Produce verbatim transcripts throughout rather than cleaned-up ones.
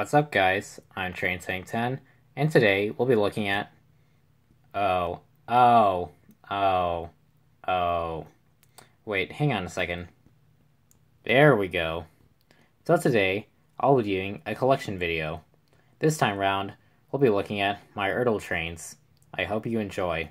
What's up, guys? I'm T T ten, and today we'll be looking at. Oh, oh, oh, oh. Wait, hang on a second. There we go. So today, I'll be doing a collection video. This time round, we'll be looking at my E R T L trains. I hope you enjoy.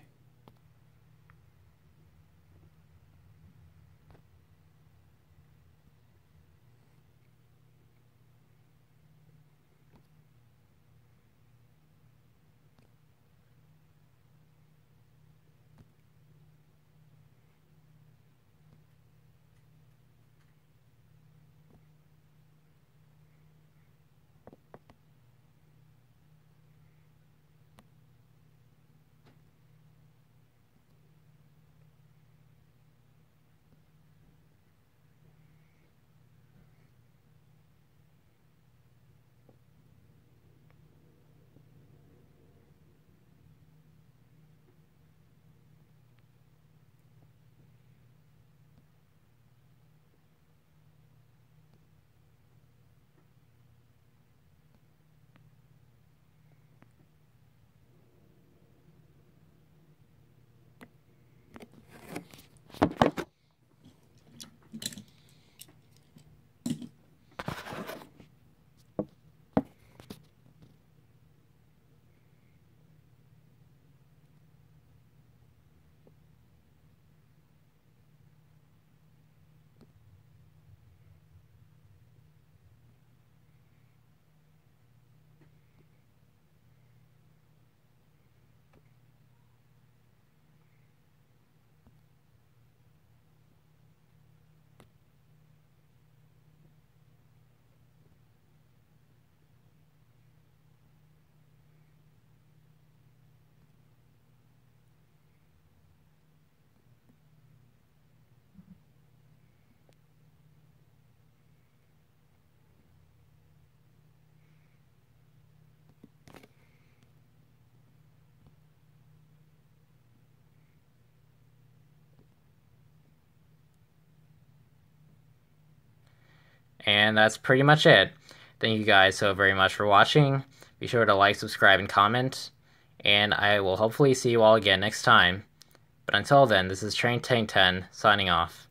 And that's pretty much it. Thank you guys so very much for watching. Be sure to like, subscribe, and comment. And I will hopefully see you all again next time. But until then, this is T T ten signing off.